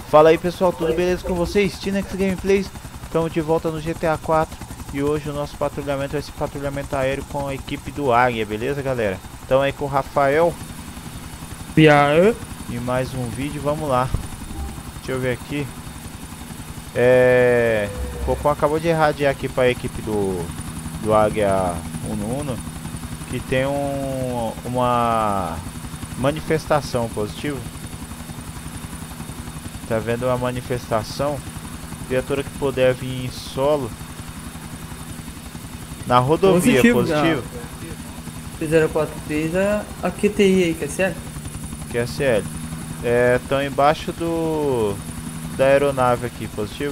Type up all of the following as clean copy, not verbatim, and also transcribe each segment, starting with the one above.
Fala aí pessoal, tudo beleza com vocês? Tinex Gameplays, estamos de volta no GTA 4 e hoje o nosso patrulhamento vai ser patrulhamento aéreo com a equipe do Águia, beleza galera? Estamos aí com o Rafael e mais um vídeo, vamos lá. Deixa eu ver aqui. O Cocô acabou de irradiar aqui para a equipe do Águia Uno que tem uma manifestação positiva. Tá vendo uma manifestação? Criatura que puder vir em solo na rodovia, positivo. 043 a QTI aí, QSL? QSL. Estão embaixo da aeronave aqui, positivo.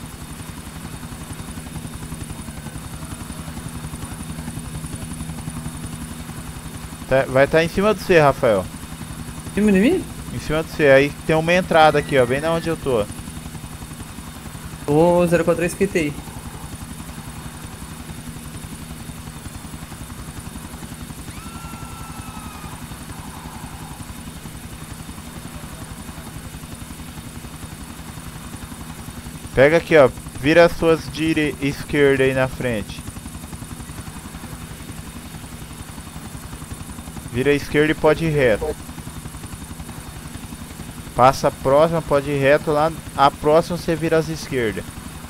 Vai estar em cima do C, Rafael. Em cima de mim? Em cima do C, aí tem uma entrada aqui, ó, bem na onde eu tô. O 043 QTI. Pega aqui, ó, vira as suas esquerda aí na frente. Vira a esquerda e pode ir reto. Passa a próxima, pode ir reto lá. A próxima você vira às esquerda.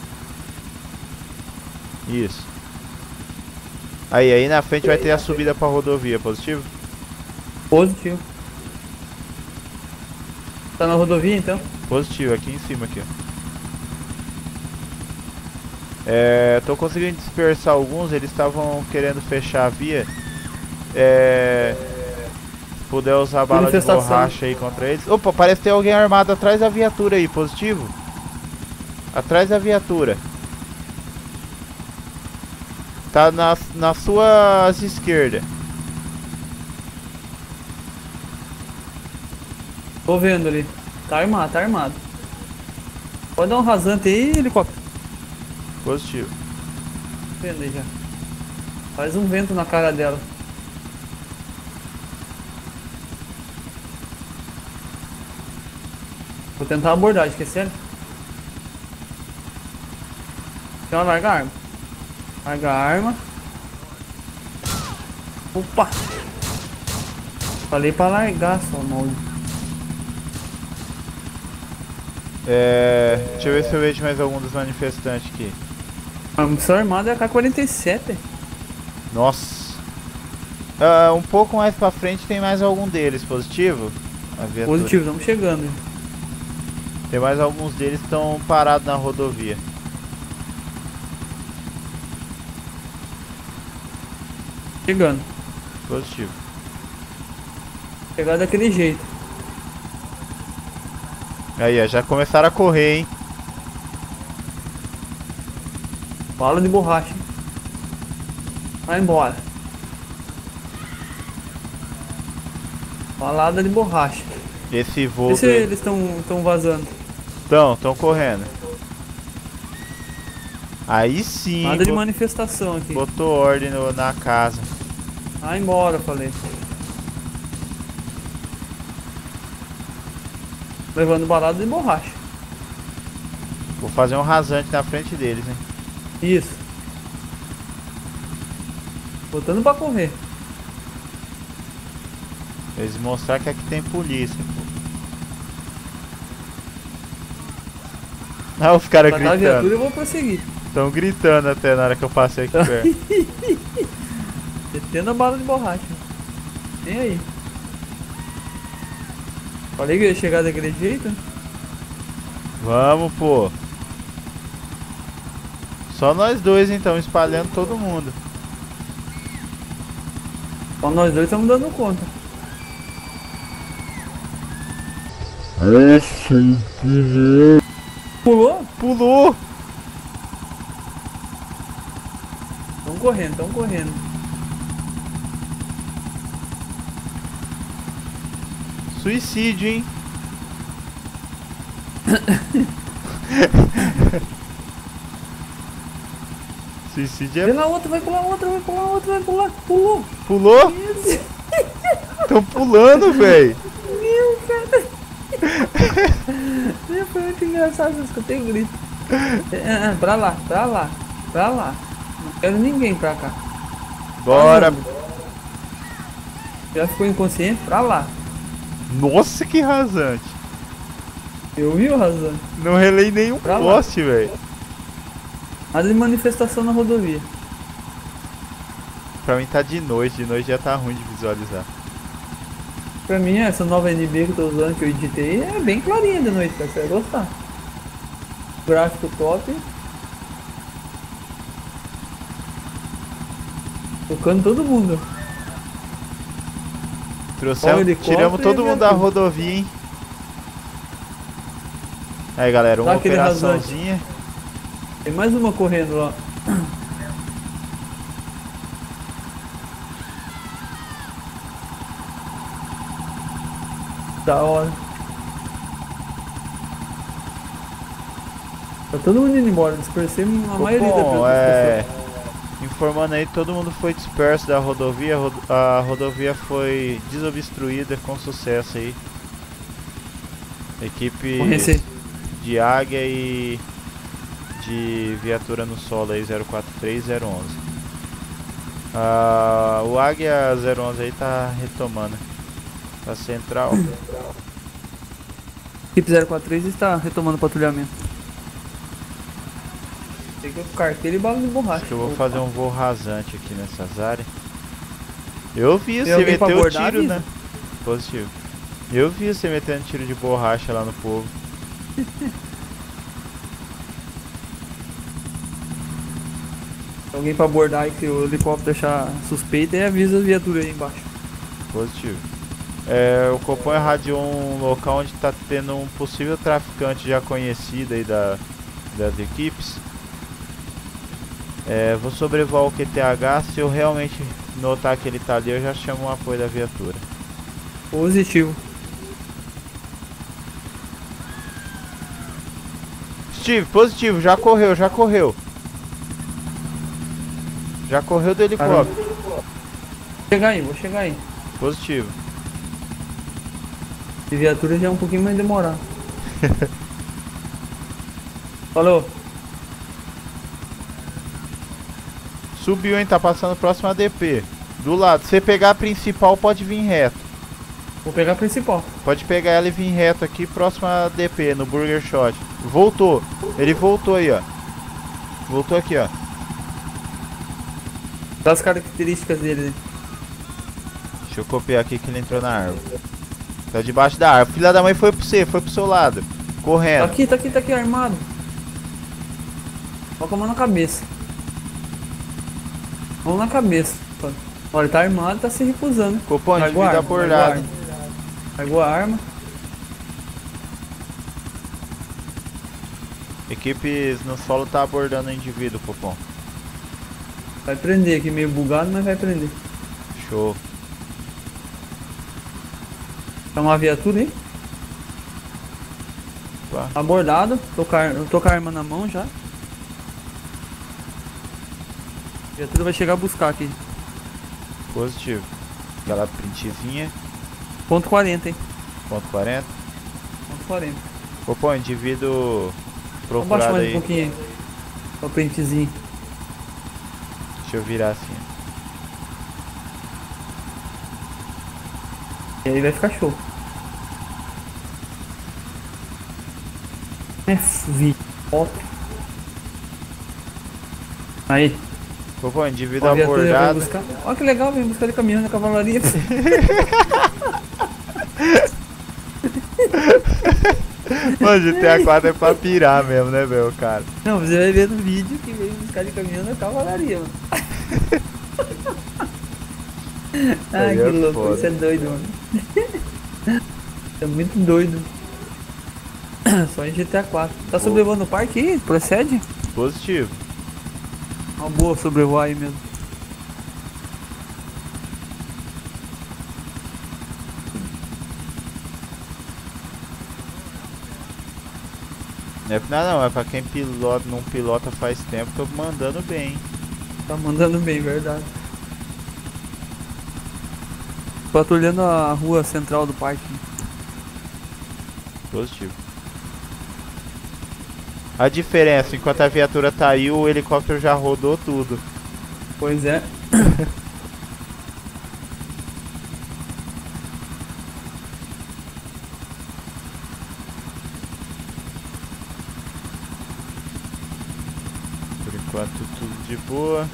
Isso. Aí na frente vai ter a subida pra rodovia, positivo? Positivo. Tá na rodovia então? Positivo, aqui em cima aqui, ó. Tô conseguindo dispersar alguns, eles estavam querendo fechar a via. Puder usar bala de borracha aí contra eles. Opa, parece ter alguém armado atrás da viatura aí, positivo. Atrás da viatura. Tá nas suas esquerdas. Tô vendo ali. Tá armado, tá armado. Pode dar um rasante aí, helicóptero. Positivo. Tô vendo aí já. Faz um vento na cara dela. Vou tentar abordar, esquecendo. Então larga a arma. Larga a arma. Opa! Falei pra largar, só mal. Deixa eu ver se eu vejo mais algum dos manifestantes aqui. A missão armada é a K-47. Nossa. Um pouco mais pra frente tem mais algum deles, positivo? Positivo, estamos chegando. Tem mais alguns deles que estão parados na rodovia. Chegando. Positivo. Chegar daquele jeito. Aí, ó, já começaram a correr, hein? Bala de borracha. Vai embora. Balada de borracha. Esse voo. Vê se eles estão vazando. Estão correndo. Aí sim. Nada de manifestação aqui. Botou ordem na casa. Vai embora, falei. Levando balada de borracha. Vou fazer um rasante na frente deles, hein? Isso. Botando pra correr. Eles mostrar que aqui tem polícia, pô. Ah, os caras gritando. Viatura, eu vou prosseguir. Estão gritando até na hora que eu passei aqui perto. Detendo a bala de borracha. Vem aí. Falei que ia chegar daquele jeito. Vamos, pô. Só nós dois então, espalhando todo mundo. Só nós dois estamos dando conta. Pulou? Pulou! Estão correndo, estão correndo. Suicídio, hein? Suicídio é... Vem lá outra, vai pular outra, vai pular outra, vai pular. Pulou! Pulou? Tão pulando, velho! Meu, cara! Foi engraçado, eu escutei o grito. Pra lá, pra lá, pra lá. Não quero ninguém pra cá. Bora. Já ficou inconsciente? Pra lá. Nossa, que rasante. Eu vi o razão. Não relei nenhum Pra lá. poste, velho. Nada de manifestação na rodovia. Pra mim tá de noite já tá ruim de visualizar. Pra mim, essa nova NB que eu tô usando, que eu editei, é bem clarinha de noite, cara. Você vai gostar. Gráfico top. Tocando todo mundo. Tiramos todo mundo da rodovia, hein? Aí, galera, uma Tá aquele operaçãozinha. Tem mais uma correndo lá. Da hora. Tá todo mundo indo embora, dispersei a maioria da pessoa. Informando aí, todo mundo foi disperso da rodovia. A rodovia foi desobstruída com sucesso aí. Equipe de Águia e de viatura no solo aí 043011. O Águia 011 aí tá retomando. Tá central. Equipe 043 está retomando o patrulhamento. Tem que carteira e bala de borracha. Acho que eu vou fazer um voo rasante aqui nessas áreas. Eu vi você meter o tiro, né? Positivo. Eu vi você metendo tiro de borracha lá no povo. Alguém pra abordar aí que o helicóptero deixar suspeito e avisa a viatura aí embaixo. Positivo. O Copom irradiou um local onde tá tendo um possível traficante já conhecido aí das equipes. Vou sobrevoar o QTH, se eu realmente notar que ele tá ali, eu já chamo o apoio da viatura. Positivo. Steve, positivo, já correu. Já correu do helicóptero. Vou chegar aí. Positivo. A viatura já é um pouquinho mais demorada. Falou. Subiu, hein? Tá passando próximo a DP. Do lado, se você pegar a principal, pode vir reto. Vou pegar a principal. Pode pegar ela e vir reto aqui, próximo a DP, no Burger Shot. Voltou. Ele voltou aí, ó. Voltou aqui, ó. Dá as características dele, né? Deixa eu copiar aqui que ele entrou na árvore. Tá debaixo da árvore. Filha da mãe foi pro seu lado. Correndo. Tá aqui, armado. Coloca a mão na cabeça. Mão na cabeça. Olha, ele tá armado, tá se recusando. Copom, indivíduo abordado. Largou a arma. Equipes no solo tá abordando o indivíduo, Copom. Vai prender aqui, meio bugado, mas vai prender. Show. Tá uma viatura aí? Opa. Abordado, tô com a arma na mão já. A viatura vai chegar a buscar aqui. Positivo. Aquela printzinha. Ponto 40, hein? Ponto 40. Ponto 40. Copom, indivíduo Abaixa procurado mais aí. um pouquinho aí. O printzinho. Deixa eu virar assim. E aí vai ficar show. Foto. Aí. Copom, indivíduo abordado. Olha que legal, vem buscar de caminhão na cavalaria. Mano, GTA 4 é pra pirar mesmo, né, meu, cara? Não, você vai ver no vídeo que veio buscar de caminhão na cavalaria, mano. Ai, que louco, foda. isso é doido, mano. É muito doido. Só em GTA 4. Tá sobrevoando o parque aí? Procede? Positivo. Uma boa sobrevoar aí mesmo. Não é nada não, é pra quem pilota, não pilota faz tempo, tô mandando bem. Tá mandando bem, verdade. Patrulhando a rua central do parque. Positivo. A diferença, enquanto a viatura tá aí, o helicóptero já rodou tudo. Pois é. Por enquanto tudo de boa.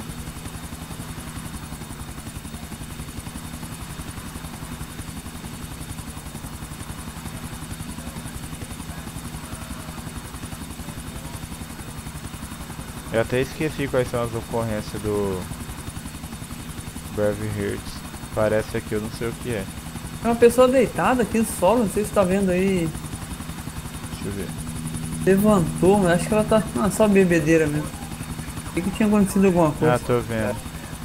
Eu até esqueci quais são as ocorrências do Beverly Hills. Parece aqui, eu não sei o que é. É uma pessoa deitada aqui no solo, não sei se tá vendo aí. Deixa eu ver. Levantou, mas acho que ela tá. Ah, só bebedeira mesmo. Achei que tinha acontecido alguma coisa. Ah, tô vendo.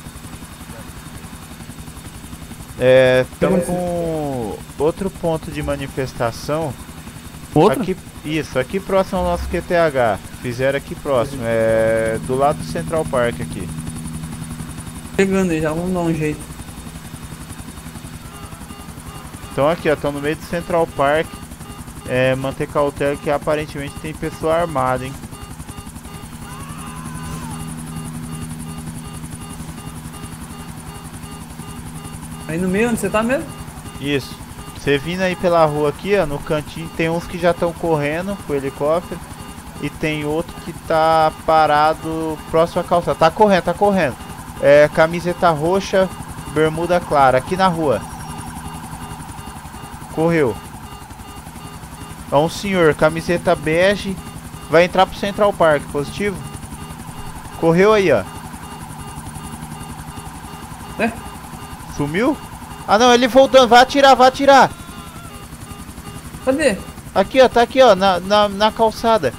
É, estamos com outro ponto de manifestação. Outro? Aqui, isso, aqui próximo ao nosso QTH. Fizeram aqui próximo, do lado do Central Park aqui. Chegando aí, já vamos dar um jeito. Então aqui, ó, estão no meio do Central Park. Manter cautela que aparentemente tem pessoa armada, hein. Aí no meio, onde você tá mesmo? Isso. Você vindo aí pela rua aqui, ó, no cantinho, tem uns que já estão correndo com o helicóptero. E tem outro que tá parado próximo à calçada. Tá correndo, tá correndo. Camiseta roxa, bermuda clara, aqui na rua. Correu. É um senhor, camiseta bege. Vai entrar pro Central Park, positivo. Correu aí, ó. Sumiu? Ah não, ele voltando, vai atirar, vai atirar. Cadê? Aqui, ó, tá aqui, ó, na calçada.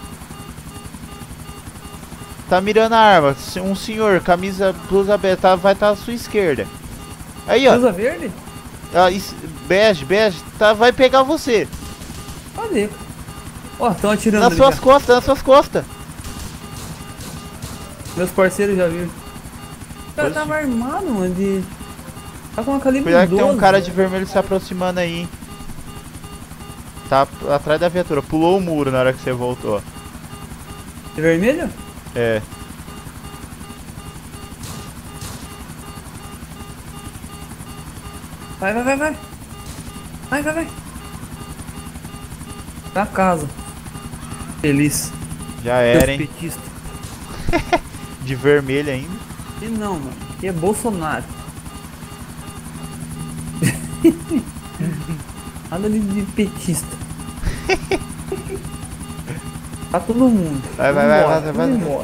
Tá mirando a arma. Um senhor, camisa, blusa aberta, vai estar à sua esquerda. Aí, ó. Blusa verde? Bege, vai pegar você. Cadê? Ó, estão atirando Nas ali suas já. costas, nas suas costas. Meus parceiros já viram. O cara Pois tava armado, mano, de... Tá com uma calibre Cuidado que 12. tem um cara de vermelho se aproximando aí, hein. Tá atrás da viatura. Pulou o muro na hora que você voltou. De vermelho? É. Vai. Vai. Pra casa. Feliz. Já era, Deus hein. petista. De vermelho ainda. E não, mano. Aqui é Bolsonaro. Nada de petista. Tá todo mundo. Vai. Embora.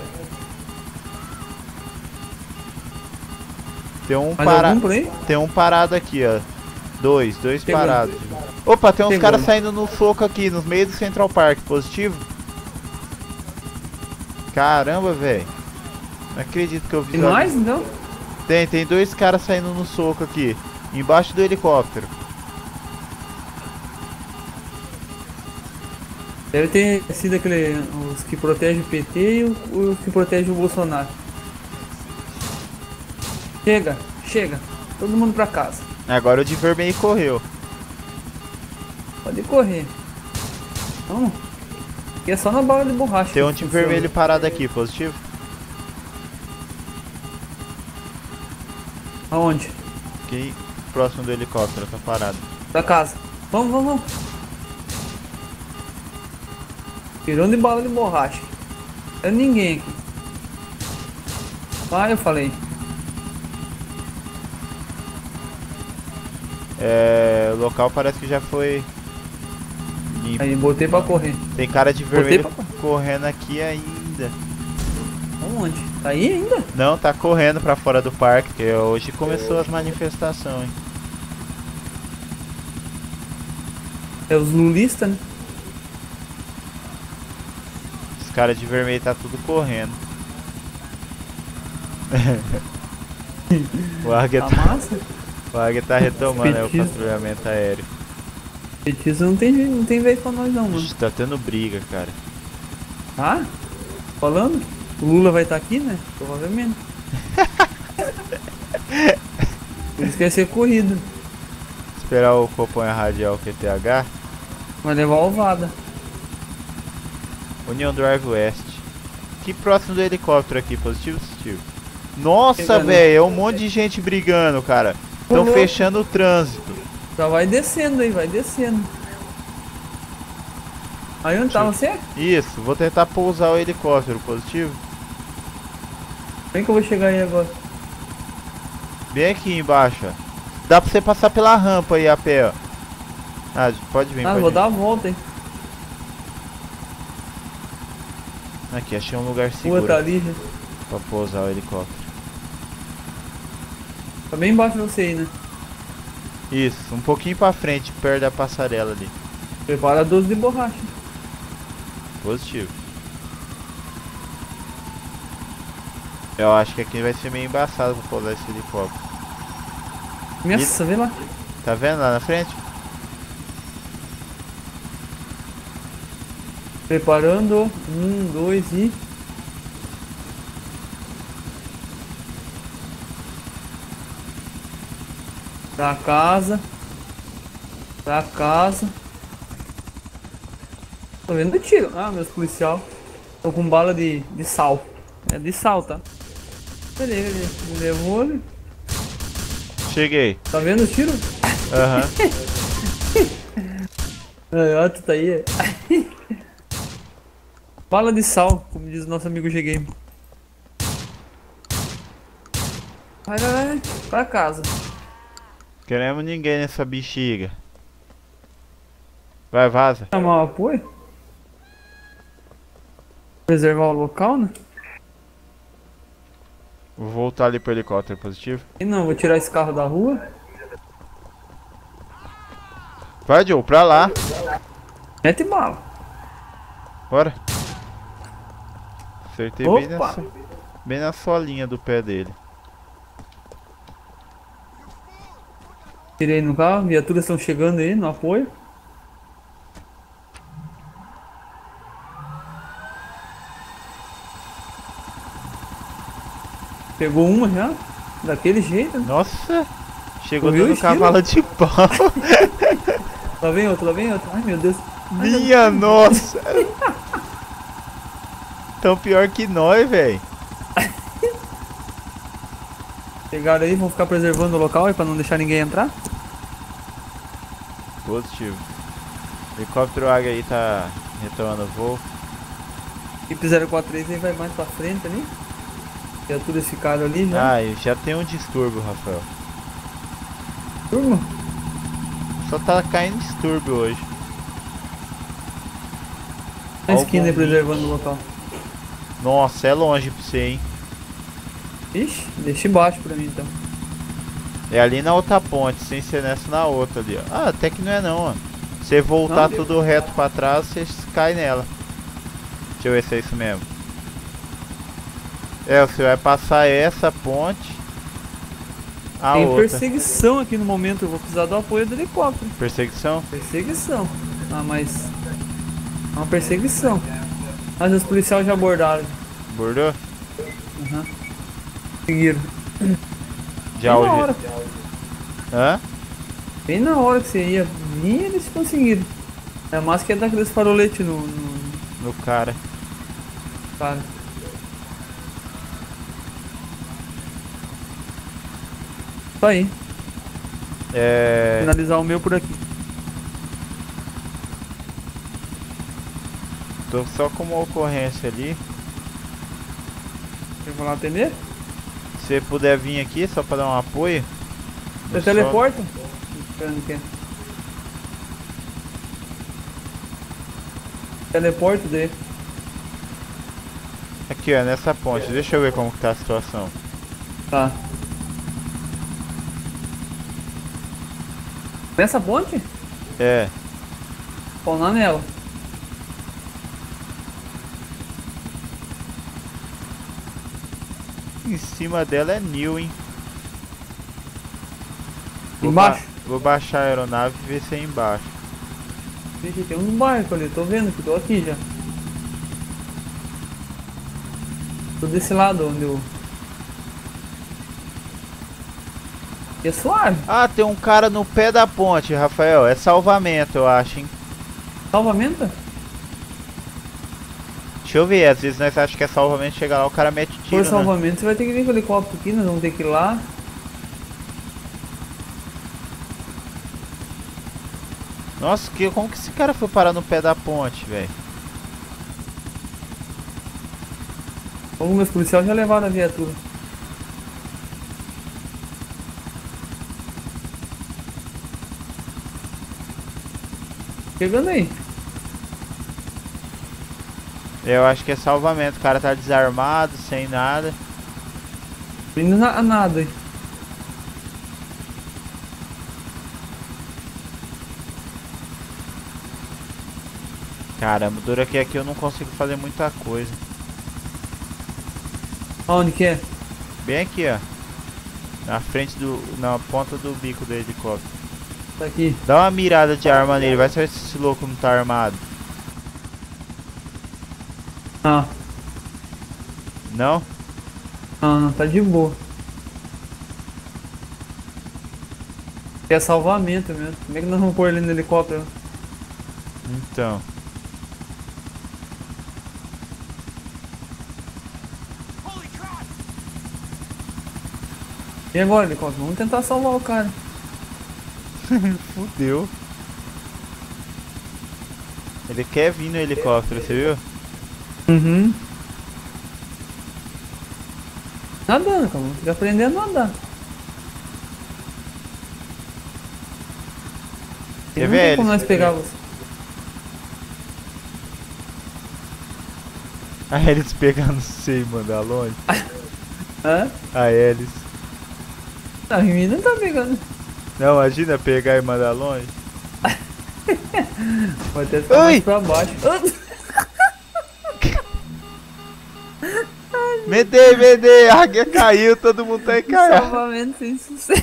Tem um parado aqui, ó. Dois Pegou. parados. Opa, tem uns Pegou. caras saindo no soco aqui, no meio do Central Park, positivo. Caramba, velho. Não acredito que eu vi. Tem mais, então? Tem dois caras saindo no soco aqui, embaixo do helicóptero. Deve ter sido os que protegem o PT e os que protegem o Bolsonaro. Chega. Todo mundo pra casa. Agora o de vermelho correu. Pode correr. Vamos. Aqui é só na bala de borracha. Tem um que de funciona. vermelho parado aqui, positivo. Aonde? Aqui, próximo do helicóptero, tá parado. Pra casa. Vamos. Tirando de bala de borracha. Não é ninguém aqui. Ah, eu falei. O local parece que já foi limpo. Aí, botei pra correr. Tem cara de vermelho Botei correndo aqui ainda. Aonde? Tá aí ainda? Não, tá correndo pra fora do parque, porque hoje começou as manifestações. É os lulistas, né? Os caras de vermelho tá tudo correndo. O Águia Tá massa? o Águia tá retomando o Petista. patrulhamento aéreo. Petista não tem vez pra nós não, mano. Ixi, tá tendo briga, cara. Ah? Falando? O Lula vai estar aqui, né? Provavelmente. Por isso que vai ser corrido. Esperar o Companhia Radial QTH. Vai levar ovada. Union Drive West. aqui próximo do helicóptero aqui, positivo, positivo. Nossa, Pegando. velho, é um monte de gente brigando, cara. Estão Uhum. fechando o trânsito. Já vai descendo aí, vai descendo. Aí onde tá você? Isso, vou tentar pousar o helicóptero, positivo. Vem que eu vou chegar aí agora. Bem aqui embaixo, ó. Dá pra você passar pela rampa aí a pé, ó. Ah, pode vir, Ah, pode vou vir. dar a volta aí. Aqui, achei um lugar Rua seguro tá ali já. pra pousar o helicóptero. Tá bem embaixo de você aí, né? Isso, um pouquinho pra frente, perto da passarela ali. Prepara 12 de borracha. Positivo. Eu acho que aqui vai ser meio embaçado pra pousar esse helicóptero. Nossa, vê lá. Tá vendo lá na frente? Preparando. 1, 2 e. Pra casa. Pra casa. Tô vendo tiro. Ah, meus policial. Tô com bala de sal. É de sal, tá? Beleza, beleza. Me levou ali. Cheguei. Tá vendo o tiro? Aham. Ó, tu tá aí. Bala de sal, como diz o nosso amigo G-Game. Vai, vai, vai. Pra casa. Queremos ninguém nessa bexiga. Vai, vaza. Chamar o apoio. Preservar o local, né? Vou voltar ali pro helicóptero, positivo. E não, vou tirar esse carro da rua. Vai, Joe, pra lá. Mete bala. Bora. Acertei Opa! bem na solinha do pé dele. Tirei no carro, viaturas estão chegando aí no apoio. Pegou uma já, daquele jeito, né? Nossa, chegou Tu viu o dando estilo? cavalo de pau. Lá vem outro, lá vem outro. Ai meu Deus. Ai, meu Minha nossa. Tão pior que nós, velho. Pegaram aí, vão ficar preservando o local aí pra não deixar ninguém entrar. Positivo. Helicóptero Águia aí tá retomando voo. Equipe 043 aí vai mais pra frente ali. Viaturas ficaram ali já. Ah, e já tem um distúrbio, Rafael. Turma, Só tá caindo distúrbio hoje. a esquina aí Algum- preservando o local. Nossa, é longe pra você, hein? Ixi, deixa embaixo pra mim então. É ali na outra ponte, sem ser nessa na outra ali, ó. Ah, até que não é não, ó. Você voltar Não? tudo reto pra trás, você cai nela. Deixa eu ver se é isso mesmo. É, você vai passar essa ponte. A Tem outra. perseguição aqui no momento, eu vou precisar do apoio do helicóptero. Perseguição? Perseguição. Ah, mas. É uma perseguição. Mas os policiais já abordaram. Bordou? Seguiram. Já Bem na hoje. hora. Hã? Bem na hora que você ia vir, eles conseguiram. É mais que é daqueles faroletes no No cara. cara. Isso aí. É. Finalizar o meu por aqui. Tô só com uma ocorrência ali. Eu vou lá atender? Se você puder vir aqui só pra dar um apoio. Você eu só- teleporta? Esperando o quê? Teleporta daí. Aqui, ó, nessa ponte. Deixa eu ver como que tá a situação. Tá. Nessa ponte? É. Spawnar nela. Em cima dela é new, hein? Embaixo? Vou baixar a aeronave e ver se é embaixo. Vixe, tem uns barcos ali, tô vendo que tô aqui já. Tô desse lado onde eu. Aqui é suave. Ah, tem um cara no pé da ponte, Rafael. É salvamento, eu acho, hein? Salvamento? Deixa eu ver, às vezes nós achamos que é salvamento, chega lá o cara mete Se tiro, for né? salvamento, você vai ter que vir com o helicóptero aqui, nós vamos ter que ir lá. Nossa, como que esse cara foi parar no pé da ponte, velho? Alguns policiais já levaram a viatura. Chegando aí. Eu acho que é salvamento, o cara tá desarmado, sem nada. Indo a nada aí. Caramba, dura que aqui eu não consigo fazer muita coisa. Aonde que é? Bem aqui, ó. Na frente na ponta do bico do helicóptero. Tá aqui. Dá uma mirada de arma nele, vai saber se esse louco não tá armado. Ah, Não? não, tá de boa. É salvamento mesmo. Como é que nós vamos pôr ele no helicóptero? Então. E agora, helicóptero? Vamos tentar salvar o cara. Fudeu. Ele quer vir no helicóptero, você viu? Uhum. Nadando, cara. Tem que aprender a nadar. E Quer não ver, tem como Alice? nós pegar você. A Alice pegando você e mandar longe. Hã? A Alice. A mim não tá pegando. Não, imagina pegar e mandar longe. Vai até ficar Ai! mais pra baixo. Medei, a águia caiu, todo mundo tá encaiado. Salvamento sem sucesso.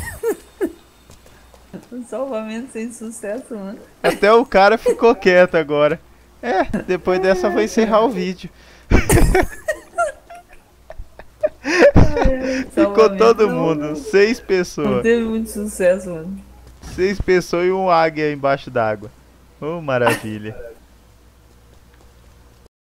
Salvamento sem sucesso, mano. Até o cara ficou quieto agora. É, depois dessa eu vou encerrar o vídeo. Ficou Salvamento todo não- mundo, 6 Não pessoas. teve muito sucesso, mano. 6 pessoas e um águia embaixo d'água. Oh, maravilha.